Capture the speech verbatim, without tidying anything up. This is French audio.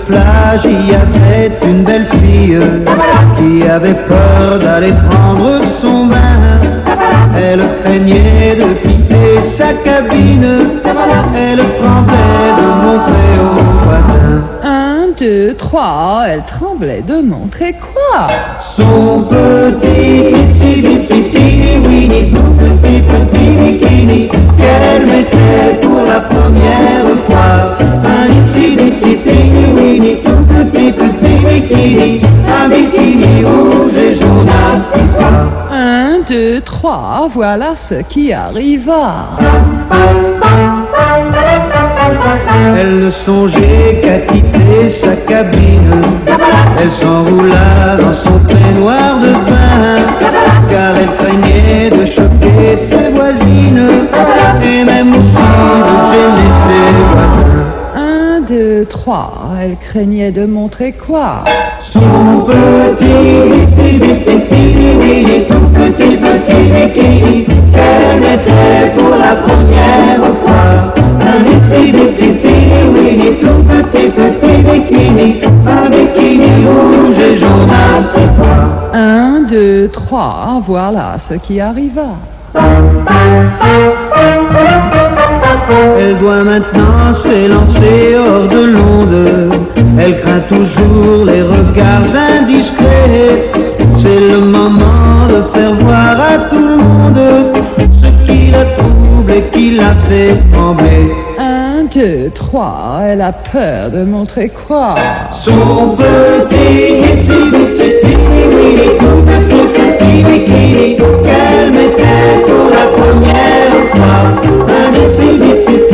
plage, il y avait une belle fille qui avait peur d'aller prendre son bain. Elle craignait de quitter sa cabine, elle tremblait de montrer aux voisins. Un, deux, trois, elle tremblait de montrer quoi? Son petit itsy bitsy teeny weeny, tout petit petit bikini qu'elle mettait pour la première fois. Un itsy bitsy teeny weeny, tout petit petit bikini, un bikini rouge et jaune à petits pois. Un, deux, trois, voilà ce qui arriva. Elle ne songeait qu'à quitter sa cabine. Elle s'enroula dans son peignoir de bain, car elle craignait de choquer ses voisines et même aussi de gêner ses voisins. Un, deux, trois, elle craignait de montrer quoi? Son petit itsy bitsy teeny weeny, tout petit petit bikini qu'elle mettait pour la première fois. Un itsy bitsy teeny weeny, tout petit petit bikini, un bikini rouge et jaune à petits pois. Un, deux, trois, voilà ce qui arriva. Elle doit maintenant s'élancer hors de l'onde. Elle craint toujours les regards indiscrets. C'est le moment de faire voir à tout le monde ce qui la trouble et qui la fait trembler. Un, deux, trois, elle a peur de montrer quoi? Son petit itsy bitsy teeny weeny, tout petit petit bikini qu'elle mettait pour la première fois. Un itsy bitsy